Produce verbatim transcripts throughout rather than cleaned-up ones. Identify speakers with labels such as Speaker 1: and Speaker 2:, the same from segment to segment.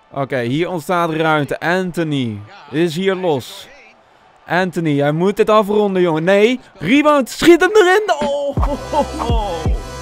Speaker 1: Oké, okay, hier ontstaat ruimte. Anthony is hier los. Anthony, hij moet dit afronden, jongen. Nee, rebound, schiet hem erin. Oh, oh, oh, oh.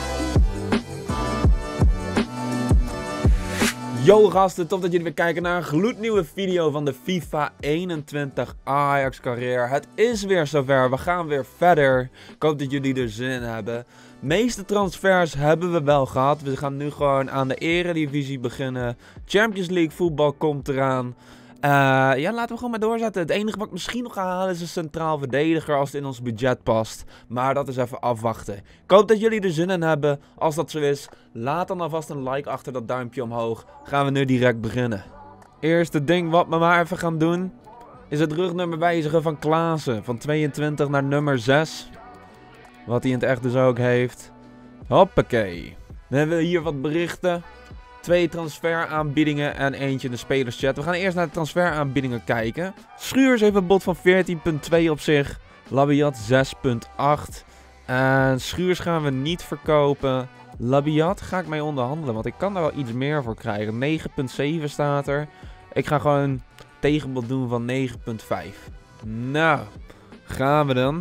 Speaker 1: Yo gasten, tof dat jullie weer kijken naar een gloednieuwe video van de FIFA eenentwintig Ajax carrière. Het is weer zover, we gaan weer verder. Ik hoop dat jullie er zin in hebben. De meeste transfers hebben we wel gehad. We gaan nu gewoon aan de Eredivisie beginnen. Champions League voetbal komt eraan. Uh, ja, laten we gewoon maar doorzetten. Het enige wat ik misschien nog ga halen is een centraal verdediger als het in ons budget past. Maar dat is even afwachten. Ik hoop dat jullie er zin in hebben. Als dat zo is, laat dan alvast een like achter, dat duimpje omhoog. Gaan we nu direct beginnen. Eerste ding wat we maar even gaan doen is het rugnummer wijzigen van Klaassen. Van tweeëntwintig naar nummer zes. Wat hij in het echt dus ook heeft. Hoppakee. Dan hebben we hier wat berichten. Twee transferaanbiedingen en eentje in de spelerschat. We gaan eerst naar de transferaanbiedingen kijken. Schuurs heeft een bod van veertien komma twee op zich. Labiat zes komma acht. En Schuurs gaan we niet verkopen. Labiat ga ik mee onderhandelen, want ik kan daar wel iets meer voor krijgen. negen komma zeven staat er. Ik ga gewoon tegenbod doen van negen komma vijf. Nou, gaan we dan.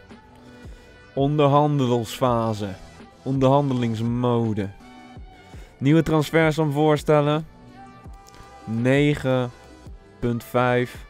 Speaker 1: Onderhandelingsfase. Onderhandelingsmode. Nieuwe transfers om voorstellen. negen komma vijf.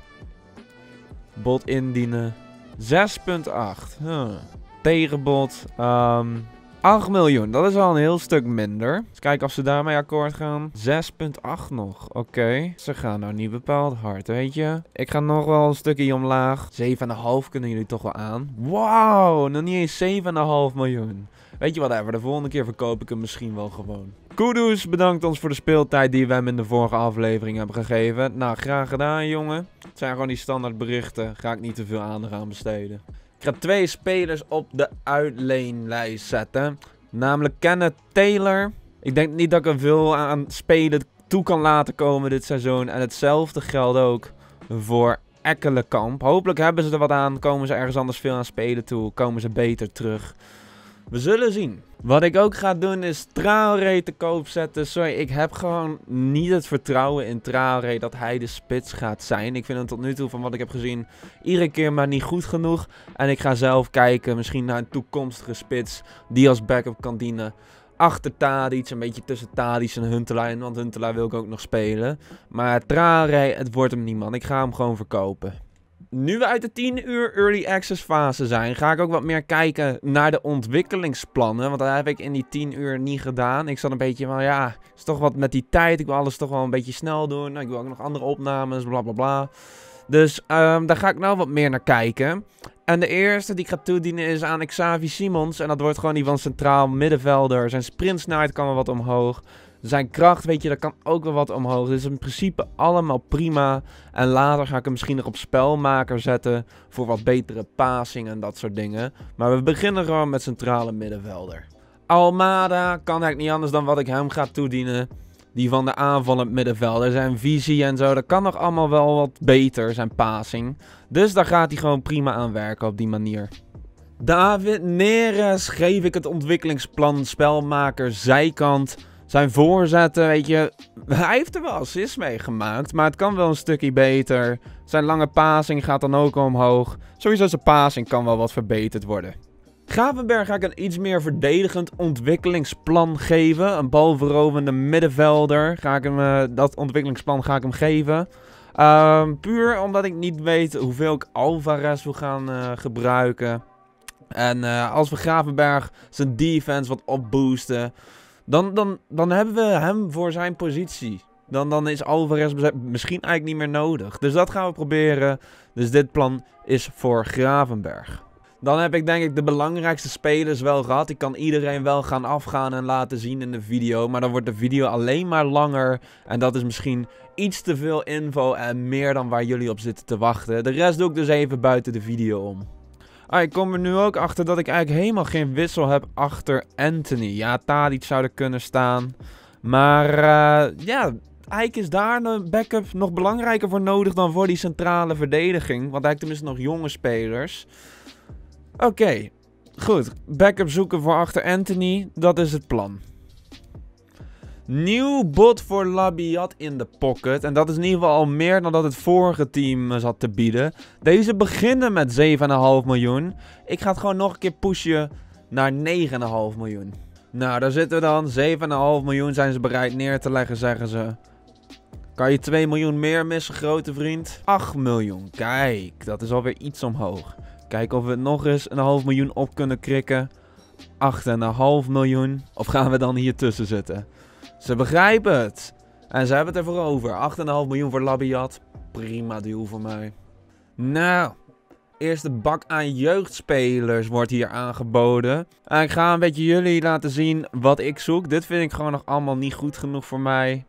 Speaker 1: Bod indienen. zes komma acht. Huh. Tegenbod. Um, acht miljoen. Dat is al een heel stuk minder. Eens kijken of ze daarmee akkoord gaan. zes komma acht nog. Oké. Okay. Ze gaan nou niet bepaald hard, weet je. Ik ga nog wel een stukje omlaag. zeven komma vijf kunnen jullie toch wel aan. Wauw. Nog niet eens zeven komma vijf miljoen. Weet je wat, even. De volgende keer verkoop ik hem misschien wel gewoon. Kudus bedankt ons voor de speeltijd die we hem in de vorige aflevering hebben gegeven. Nou, graag gedaan, jongen. Het zijn gewoon die standaard berichten. Ga ik niet te veel aandacht aan besteden. Ik ga twee spelers op de uitleenlijst zetten. Namelijk Kenneth Taylor. Ik denk niet dat ik er veel aan spelen toe kan laten komen dit seizoen. En hetzelfde geldt ook voor Ekkelenkamp. Hopelijk hebben ze er wat aan. Komen ze ergens anders veel aan spelen toe. Komen ze beter terug. We zullen zien. Wat ik ook ga doen is Traoré te koop zetten. Sorry, ik heb gewoon niet het vertrouwen in Traoré dat hij de spits gaat zijn. Ik vind hem tot nu toe, van wat ik heb gezien, iedere keer maar niet goed genoeg. En ik ga zelf kijken, misschien naar een toekomstige spits die als backup kan dienen. Achter Tadic, een beetje tussen Tadic en Huntelaar. Want Huntelaar wil ik ook nog spelen. Maar Traoré, het wordt hem niet, man. Ik ga hem gewoon verkopen. Nu we uit de tien uur early access fase zijn, ga ik ook wat meer kijken naar de ontwikkelingsplannen. Want dat heb ik in die tien uur niet gedaan. Ik zat een beetje van, ja, is toch wat met die tijd. Ik wil alles toch wel een beetje snel doen. Ik wil ook nog andere opnames, bla bla bla. Dus um, daar ga ik nou wat meer naar kijken. En de eerste die ik ga toedienen is aan Xavi Simons. En dat wordt gewoon die van centraal middenvelder. Zijn sprintsnelheid kan wel wat omhoog. Zijn kracht, weet je, dat kan ook wel wat omhoog. Dit is in principe allemaal prima. En later ga ik hem misschien nog op spelmaker zetten. Voor wat betere passing en dat soort dingen. Maar we beginnen gewoon met centrale middenvelder. Almada kan eigenlijk niet anders dan wat ik hem ga toedienen. Die van de aanvallend middenvelder. Zijn visie en zo, dat kan nog allemaal wel wat beter, zijn passing. Dus daar gaat hij gewoon prima aan werken op die manier. David Neres geef ik het ontwikkelingsplan spelmaker zijkant. Zijn voorzetten, weet je, hij heeft er wel assists mee gemaakt, maar het kan wel een stukje beter. Zijn lange passing gaat dan ook omhoog. Sowieso zijn passing kan wel wat verbeterd worden. Gravenberch ga ik een iets meer verdedigend ontwikkelingsplan geven. Een balveroverende middenvelder. Ga ik hem, uh, dat ontwikkelingsplan ga ik hem geven. Uh, puur omdat ik niet weet hoeveel ik Alvarez wil gaan uh, gebruiken. En uh, als we Gravenberch zijn defense wat opboosten, Dan, dan, dan hebben we hem voor zijn positie. Dan, dan is Alvarez misschien eigenlijk niet meer nodig. Dus dat gaan we proberen. Dus dit plan is voor Gravenberch. Dan heb ik denk ik de belangrijkste spelers wel gehad. Ik kan iedereen wel gaan afgaan en laten zien in de video. Maar dan wordt de video alleen maar langer. En dat is misschien iets te veel info en meer dan waar jullie op zitten te wachten. De rest doe ik dus even buiten de video om. Ah, ik kom er nu ook achter dat ik eigenlijk helemaal geen wissel heb achter Anthony. Ja, Tadic zou er kunnen staan. Maar uh, ja, eigenlijk is daar een backup nog belangrijker voor nodig dan voor die centrale verdediging. Want hij heeft tenminste nog jonge spelers. Oké, okay, goed. Backup zoeken voor achter Anthony, dat is het plan. Nieuw bot voor Labiat in de pocket. En dat is in ieder geval al meer dan dat het vorige team zat te bieden. Deze beginnen met zeven komma vijf miljoen. Ik ga het gewoon nog een keer pushen naar negen komma vijf miljoen. Nou, daar zitten we dan. zeven komma vijf miljoen zijn ze bereid neer te leggen, zeggen ze. Kan je twee miljoen meer missen, grote vriend? acht miljoen. Kijk, dat is alweer iets omhoog. Kijken of we nog eens een half miljoen op kunnen krikken. acht komma vijf miljoen. Of gaan we dan hier tussen zitten? Ze begrijpen het. En ze hebben het ervoor over. acht komma vijf miljoen voor Labiat. Prima deal voor mij. Nou, eerste bak aan jeugdspelers wordt hier aangeboden. En ik ga een beetje jullie laten zien wat ik zoek. Dit vind ik gewoon nog allemaal niet goed genoeg voor mij.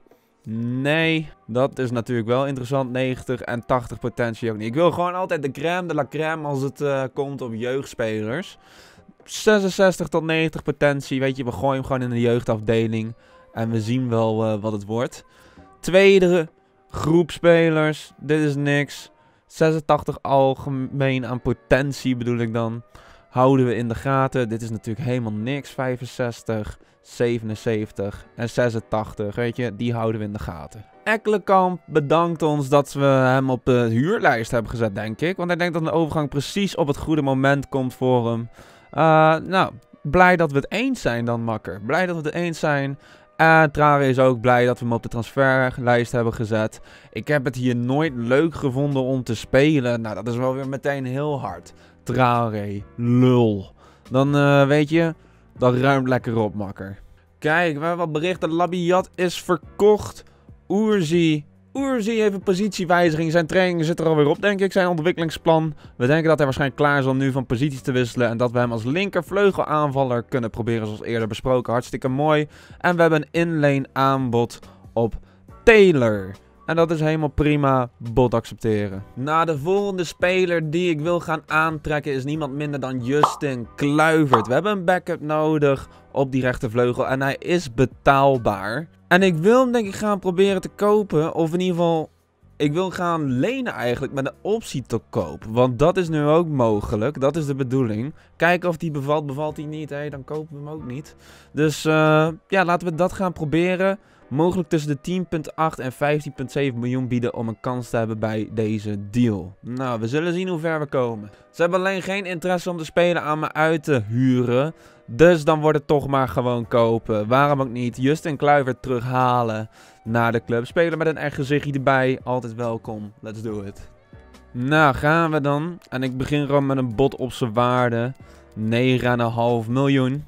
Speaker 1: Nee, dat is natuurlijk wel interessant. negentig en tachtig potentie ook niet. Ik wil gewoon altijd de crème de la crème als het uh, komt op jeugdspelers. zesenzestig tot negentig potentie. Weet je, we gooien hem gewoon in de jeugdafdeling. En we zien wel uh, wat het wordt. Tweede groep spelers. Dit is niks. zesentachtig algemeen aan potentie bedoel ik dan. Houden we in de gaten. Dit is natuurlijk helemaal niks. vijfenzestig, zevenenzeventig en zesentachtig. Weet je, die houden we in de gaten. Ekkelenkamp bedankt ons dat we hem op de huurlijst hebben gezet, denk ik. Want hij denkt dat de overgang precies op het goede moment komt voor hem. Uh, nou, blij dat we het eens zijn dan, makker. Blij dat we het eens zijn. En Traoré is ook blij dat we hem op de transferlijst hebben gezet. Ik heb het hier nooit leuk gevonden om te spelen. Nou, dat is wel weer meteen heel hard. Traoré, lul. Dan uh, weet je, dat ruimt lekker op, makker. Kijk, we hebben wat berichten. Labiat is verkocht. Oerzi. Oerzi heeft een positiewijziging. Zijn training zit er alweer op, denk ik. Zijn ontwikkelingsplan. We denken dat hij waarschijnlijk klaar is om nu van positie te wisselen. En dat we hem als linkervleugelaanvaller kunnen proberen, zoals eerder besproken. Hartstikke mooi. En we hebben een inlane aanbod op Taylor. En dat is helemaal prima. Bot accepteren. Nou, de volgende speler die ik wil gaan aantrekken is niemand minder dan Justin Kluivert. We hebben een backup nodig op die rechtervleugel. En hij is betaalbaar. En ik wil hem denk ik gaan proberen te kopen. Of in ieder geval, ik wil gaan lenen eigenlijk met een optie te koop. Want dat is nu ook mogelijk. Dat is de bedoeling. Kijken of die bevalt. Bevalt die niet, hè? Dan kopen we hem ook niet. Dus uh, ja, laten we dat gaan proberen. Mogelijk tussen de tien komma acht en vijftien komma zeven miljoen bieden om een kans te hebben bij deze deal. Nou, we zullen zien hoe ver we komen. Ze hebben alleen geen interesse om de speler aan me uit te huren. Dus dan wordt het toch maar gewoon kopen. Waarom ook niet? Justin Kluivert terughalen naar de club. Spelen met een echt gezichtje erbij. Altijd welkom. Let's do it. Nou, gaan we dan. En ik begin gewoon met een bod op zijn waarde. negen komma vijf miljoen.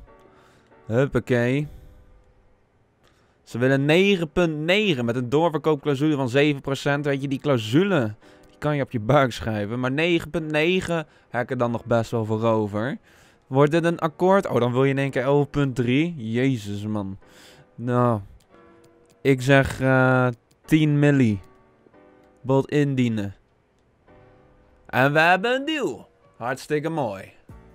Speaker 1: Huppakee. Ze willen negen komma negen met een doorverkoopclausule van zeven procent. Weet je, die clausule, die kan je op je buik schrijven. Maar negen komma negen heb ik er dan nog best wel voor over. Wordt dit een akkoord? Oh, dan wil je in één keer elf komma drie. Jezus, man. Nou, ik zeg uh, tien milli. Bod indienen. En we hebben een deal. Hartstikke mooi.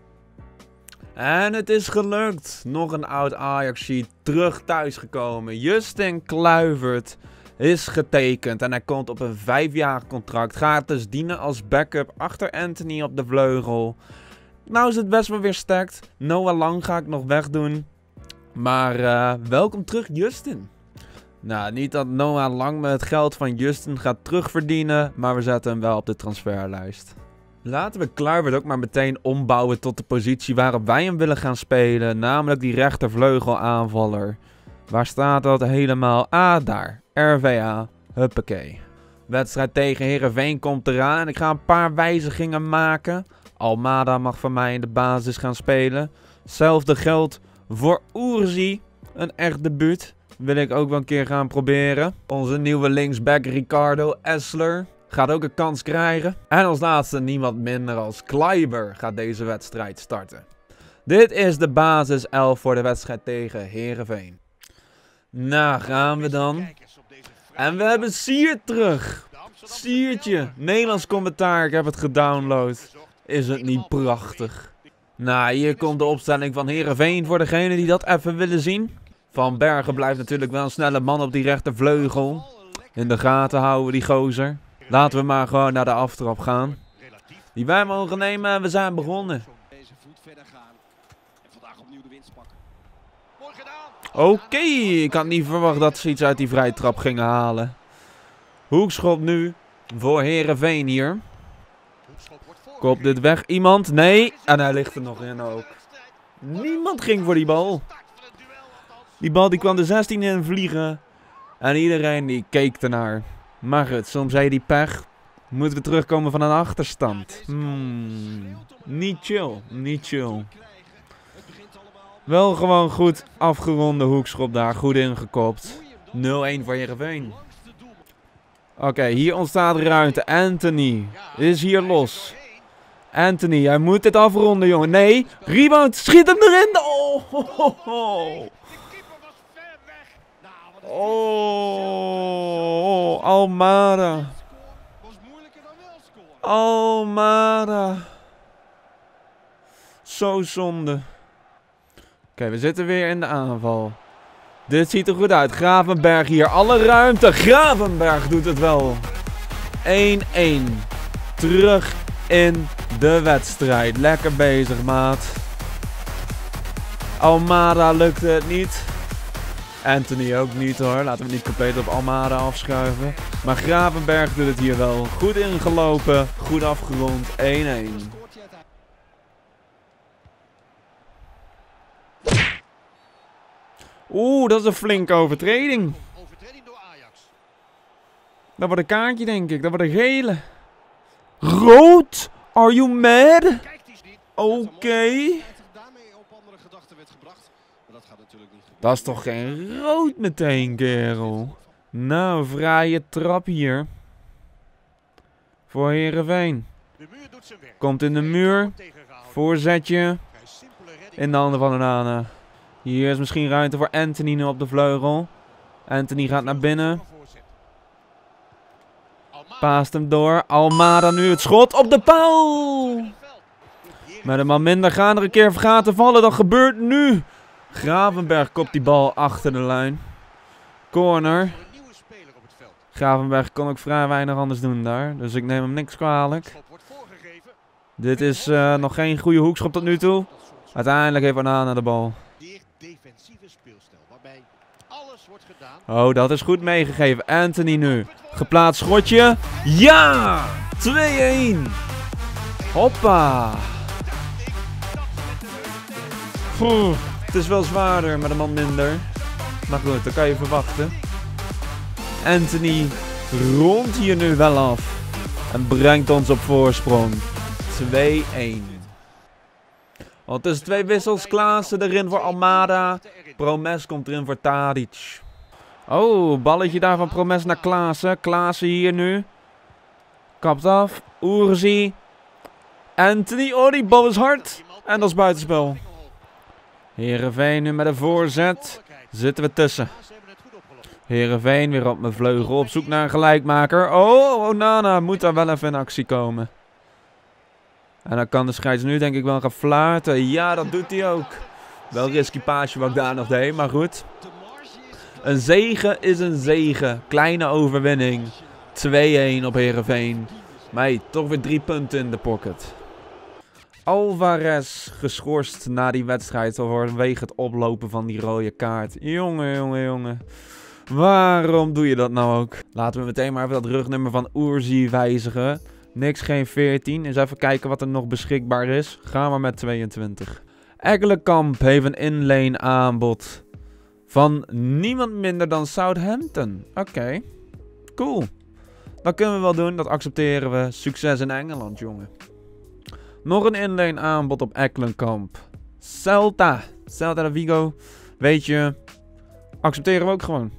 Speaker 1: En het is gelukt. Nog een oud Ajaxie terug thuisgekomen. Justin Kluivert is getekend. En hij komt op een vijfjarig contract. Gaat dus dienen als backup achter Anthony op de vleugel. Nou is het best wel weer stacked. Noah Lang ga ik nog wegdoen. Maar uh, welkom terug Justin. Nou, niet dat Noah Lang me het geld van Justin gaat terugverdienen. Maar we zetten hem wel op de transferlijst. Laten we Kluivert ook maar meteen ombouwen tot de positie waarop wij hem willen gaan spelen. Namelijk die rechtervleugelaanvaller. Waar staat dat helemaal? Ah, daar. R V A. Huppakee. Wedstrijd tegen Heerenveen komt eraan. En ik ga een paar wijzigingen maken. Almada mag van mij in de basis gaan spelen. Hetzelfde geldt voor Oerzi. Een echt debuut. Wil ik ook wel een keer gaan proberen. Onze nieuwe linksback Ricardo Essler gaat ook een kans krijgen. En als laatste niemand minder als Kleiber gaat deze wedstrijd starten. Dit is de basis elf voor de wedstrijd tegen Heerenveen. Nou, gaan we dan. En we hebben Siert terug. Siertje, Nederlands commentaar, ik heb het gedownload. Is het niet prachtig? Nou, hier komt de opstelling van Heerenveen voor degenen die dat even willen zien. Van Bergen blijft natuurlijk wel een snelle man op die rechtervleugel. In de gaten houden die gozer. Laten we maar gewoon naar de aftrap gaan. Die wij mogen nemen en we zijn begonnen. Oké, okay, ik had niet verwacht dat ze iets uit die vrije trap gingen halen. Hoekschop nu voor Heerenveen hier. Kopt dit weg iemand? Nee. En hij ligt er nog in ook. Niemand ging voor die bal. Die bal die kwam de zestien in vliegen. En iedereen die keek ernaar. Maar goed, soms heb je die pech. Moeten we terugkomen van een achterstand. Hmm, niet chill, niet chill. Wel gewoon goed afgeronde hoekschop daar. Goed ingekopt. nul-een voor Heerenveen. Oké, okay, hier ontstaat ruimte. Anthony is hier los. Anthony, hij moet dit afronden, jongen. Nee, rebound, schiet hem erin. Oh, oh, oh. Oh, Almada. Almada. Zo zonde. Oké, okay, we zitten weer in de aanval. Dit ziet er goed uit. Gravenberg hier. Alle ruimte. Gravenberg doet het wel. één-één. Terug in de wedstrijd. Lekker bezig, maat. Almada lukte het niet. Anthony ook niet hoor. Laten we niet compleet op Almada afschuiven. Maar Gravenberg doet het hier wel. Goed ingelopen. Goed afgerond. één-één. Oeh, dat is een flinke overtreding. Dat wordt een kaartje, denk ik. Dat wordt een gele. Rood? Are you mad? Oké. Okay. Dat is toch geen rood meteen, kerel. Nou, vrije trap hier. Voor Heerenveen. Komt in de muur. Voorzetje. In de handen van Onana. Hier is misschien ruimte voor Anthony nu op de vleugel. Anthony gaat naar binnen. Paast hem door. Almada nu het schot op de paal. Met een man minder gaan er een keer vergaten vallen. Dat gebeurt nu. Gravenberg kopt die bal achter de lijn. Corner. Gravenberg kon ook vrij weinig anders doen daar. Dus ik neem hem niks kwalijk. Dit is uh, nog geen goede hoekschop tot nu toe. Uiteindelijk heeft Onana de bal. Oh, dat is goed meegegeven. Anthony nu. Geplaatst schotje. Ja! twee-één. Hoppa. Oeh, het is wel zwaarder, maar de man minder. Maar goed, dat kan je verwachten. Anthony rondt hier nu wel af. En brengt ons op voorsprong. twee-één. Want tussen twee wissels. Klaassen erin voor Almada. Promes komt erin voor Tadic. Oh, balletje daar van Promes naar Klaassen. Klaassen hier nu. Kapt af. Oerzi. Anthony. Oh, die bal is hard. En dat is buitenspel. Heerenveen nu met een voorzet. Zitten we tussen. Heerenveen weer op mijn vleugel. Op zoek naar een gelijkmaker. Oh, Onana moet daar wel even in actie komen. En dan kan de scheids nu denk ik wel gaan fluiten. Ja, dat doet hij ook. Wel risky paasje wat ik daar nog deed, maar goed. Een zege is een zege. Kleine overwinning. twee-één op Heerenveen. Maar hey, toch weer drie punten in de pocket. Alvarez geschorst na die wedstrijd vanwege het oplopen van die rode kaart. Jongen, jongen, jongen. Waarom doe je dat nou ook? Laten we meteen maar even dat rugnummer van Oerzi wijzigen. Niks, geen veertien. Eens even kijken wat er nog beschikbaar is. Gaan we met tweeëntwintig. Ekkelenkamp heeft een inlane aanbod van niemand minder dan Southampton. Oké, okay. Cool. Dat kunnen we wel doen, dat accepteren we. Succes in Engeland, jongen. Nog een inlane aanbod op Ekkelenkamp. Celta. Celta de Vigo. Weet je, accepteren we ook gewoon.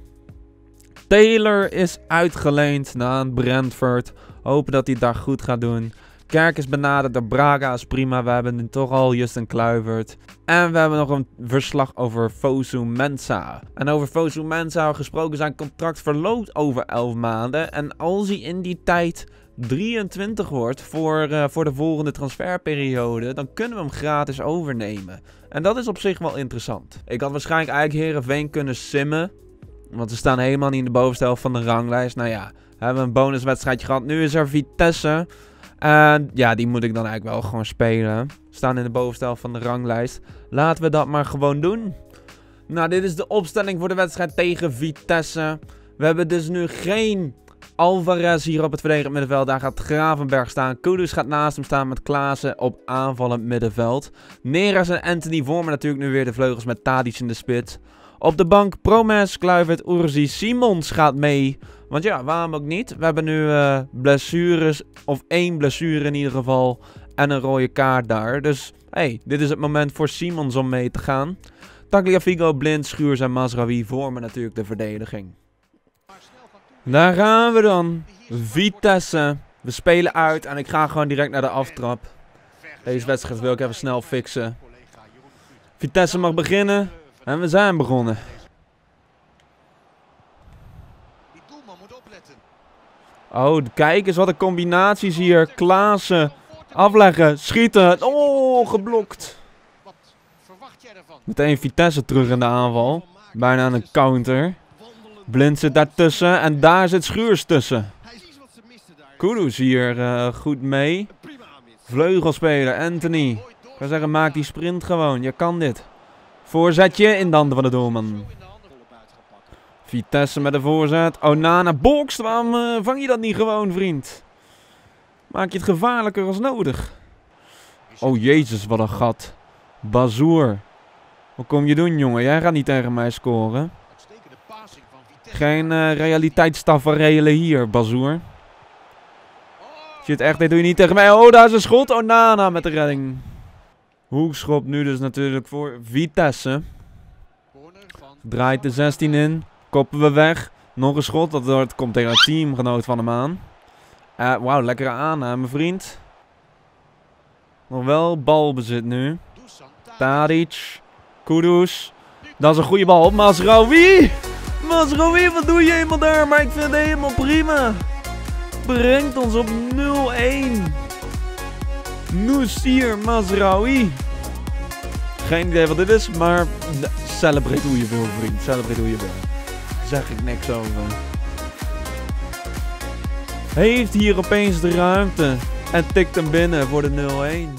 Speaker 1: Taylor is uitgeleend naar Brentford. Hopen dat hij het daar goed gaat doen. Kerk is benaderd door Braga, is prima. We hebben nu toch al Justin Kluivert. En we hebben nog een verslag over Fosu Mensah. En over Fosu Mensah gesproken, zijn contract verloopt over elf maanden. En als hij in die tijd drieëntwintig wordt voor, uh, voor de volgende transferperiode, dan kunnen we hem gratis overnemen. En dat is op zich wel interessant. Ik had waarschijnlijk eigenlijk Heerenveen kunnen simmen. Want we staan helemaal niet in de bovenste helft van de ranglijst. Nou ja, we hebben een bonuswedstrijdje gehad. Nu is er Vitesse. En ja, die moet ik dan eigenlijk wel gewoon spelen. We staan in de bovenste helft van de ranglijst. Laten we dat maar gewoon doen. Nou, dit is de opstelling voor de wedstrijd tegen Vitesse. We hebben dus nu geen Alvarez hier op het verdedigend middenveld. Daar gaat Gravenberg staan. Kudus gaat naast hem staan met Klaassen op aanvallend middenveld. Neres en Anthony vormen natuurlijk nu weer de vleugels met Tadic in de spits. Op de bank Promes, Kluivert, Urzi, Simons gaat mee. Want ja, waarom ook niet? We hebben nu uh, blessures, of één blessure in ieder geval. En een rode kaart daar. Dus hey, dit is het moment voor Simons om mee te gaan. Tagliafico, Blind, Schuurs en Mazraoui vormen natuurlijk de verdediging. Daar gaan we dan. Vitesse. We spelen uit en ik ga gewoon direct naar de aftrap. Deze wedstrijd wil ik even snel fixen. Vitesse mag beginnen. En we zijn begonnen. Oh, kijk eens wat een combinaties hier. Klaassen. Afleggen. Schieten. Oh, geblokt. Meteen Vitesse terug in de aanval. Bijna een counter. Blind zit daartussen. En daar zit Schuurs tussen. Kudus hier uh, goed mee. Vleugelspeler. Anthony. Ik zou zeggen, maak die sprint gewoon. Je kan dit. Voorzetje in de handen van de doelman. Vitesse met de voorzet. Onana bokst. Waarom uh, vang je dat niet gewoon, vriend? Maak je het gevaarlijker als nodig. Oh jezus, wat een gat. Bazoer. Wat kom je doen, jongen? Jij gaat niet tegen mij scoren. Geen uh, realiteitstaferelen hier, Bazoer. Als je het echt deed, doe je niet tegen mij. Oh, daar is een schot. Onana met de redding. Hoekschop nu dus natuurlijk voor Vitesse. Draait de zestien in. Koppen we weg. Nog een schot. Dat, dat komt tegen een teamgenoot van hem aan. Uh, Wauw, lekkere aanname, vriend. Nog wel balbezit nu. Tadic. Kudus. Dat is een goede bal op Mazraoui. Mazraoui, wat doe je helemaal daar? Maar ik vind het helemaal prima. Brengt ons op nul een. Noussair Mazraoui. Geen idee wat dit is, maar celebrate hoe je wil, vriend. Celebrate hoe je wil. Zeg ik niks over. Heeft hier opeens de ruimte. En tikt hem binnen voor de nul een.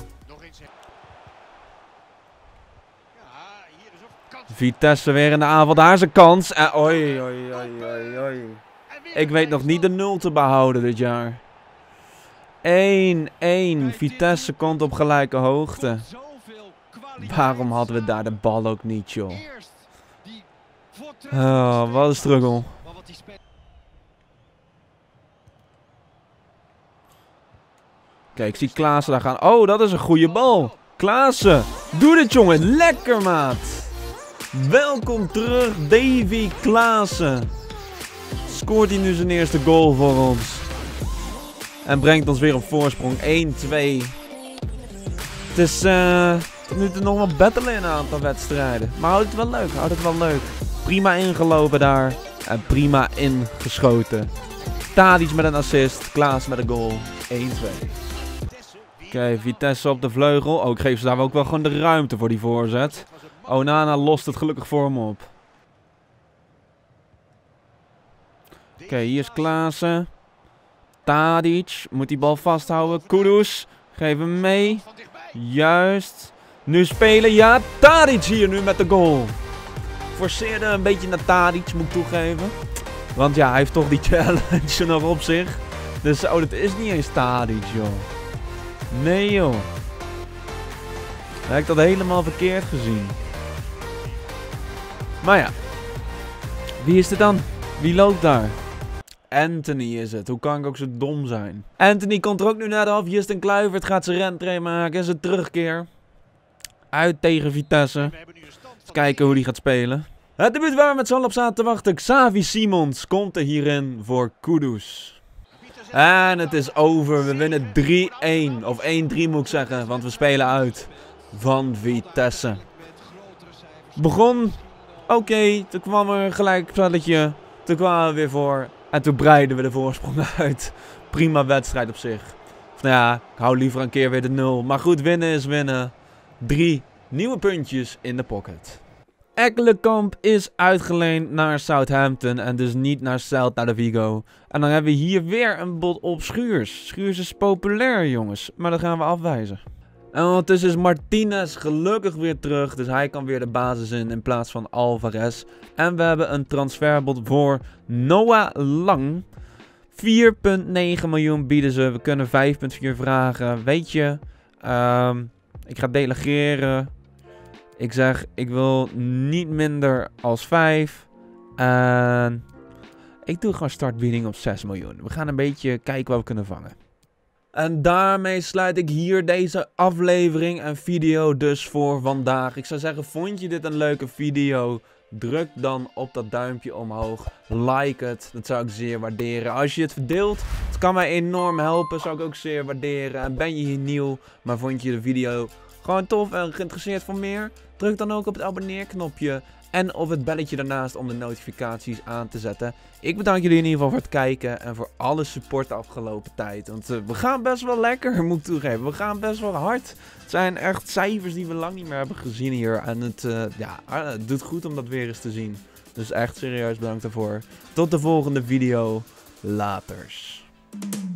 Speaker 1: Vitesse weer in de aanval. Daar is een kans. En oi, oi, oi, oi, oi. Ik weet nog niet de nul te behouden dit jaar. één een. Vitesse komt op gelijke hoogte. Waarom hadden we daar de bal ook niet, joh? Oh, wat een struggle. Kijk, ik zie Klaassen daar gaan. Oh, dat is een goede bal. Klaassen. Doe dit, jongen. Lekker, maat. Welkom terug, Davy Klaassen. Scoort hij nu zijn eerste goal voor ons. En brengt ons weer op voorsprong. één twee. Het is uh, tot nu toe nog wel battelen in een aantal wedstrijden. Maar houdt het wel leuk. Houdt het wel leuk. Prima ingelopen daar. En prima ingeschoten. Tadic met een assist. Klaas met een goal. één twee. Oké, okay, Vitesse op de vleugel. Oh, ik geef ze daar ook wel gewoon de ruimte voor die voorzet. Onana lost het gelukkig voor hem op. Oké, okay, hier is Klaassen. Tadic. Moet die bal vasthouden. Kudus. Geef hem mee. Juist. Nu spelen. Ja, Tadic hier nu met de goal. Forceerde een beetje naar Tadic, moet ik toegeven. Want ja, hij heeft toch die challenge nog op zich. Dus oh, dat is niet eens Tadic, joh. Nee, joh. Hij heeft dat helemaal verkeerd gezien. Maar ja. Wie is het dan? Wie loopt daar? Anthony is het. Hoe kan ik ook zo dom zijn? Anthony komt er ook nu naar de af. Justin Kluivert gaat zijn rentree maken. Zijn terugkeer. Uit tegen Vitesse. Eens kijken hoe die gaat spelen. Het debuut waar we met z'n allen op zaten te wachten. Xavi Simons komt er hierin voor Kudus. En het is over. We winnen drie een. Of één drie moet ik zeggen. Want we spelen uit van Vitesse. Begon oké. Okay, toen kwam er gelijk een spelletje. Toen kwamen we weer voor. En toen breiden we de voorsprong uit. Prima wedstrijd op zich. Of, nou ja, ik hou liever een keer weer de nul. Maar goed, winnen is winnen. Drie nieuwe puntjes in de pocket. Ekkelenkamp is uitgeleend naar Southampton en dus niet naar Celta de Vigo. En dan hebben we hier weer een bod op Schuurs. Schuurs is populair, jongens, maar dat gaan we afwijzen. En ondertussen is Martinez gelukkig weer terug. Dus hij kan weer de basis in in plaats van Alvarez. En we hebben een transferbod voor Noah Lang. vier komma negen miljoen bieden ze. We kunnen vijf komma vier vragen. Weet je, um, ik ga delegeren. Ik zeg, ik wil niet minder als vijf. En ik doe gewoon startbieding op zes miljoen. We gaan een beetje kijken wat we kunnen vangen. En daarmee sluit ik hier deze aflevering en video dus voor vandaag. Ik zou zeggen, vond je dit een leuke video? Druk dan op dat duimpje omhoog. Like het, dat zou ik zeer waarderen. Als je het verdeelt, het kan mij enorm helpen, zou ik ook zeer waarderen. En ben je hier nieuw, maar vond je de video gewoon tof en geïnteresseerd voor meer? Druk dan ook op het abonneerknopje. En op het belletje daarnaast om de notificaties aan te zetten. Ik bedank jullie in ieder geval voor het kijken en voor alle support de afgelopen tijd. Want uh, we gaan best wel lekker, moet ik toegeven. We gaan best wel hard. Het zijn echt cijfers die we lang niet meer hebben gezien hier. En het, uh, ja, het doet goed om dat weer eens te zien. Dus echt serieus bedankt daarvoor. Tot de volgende video. Laters.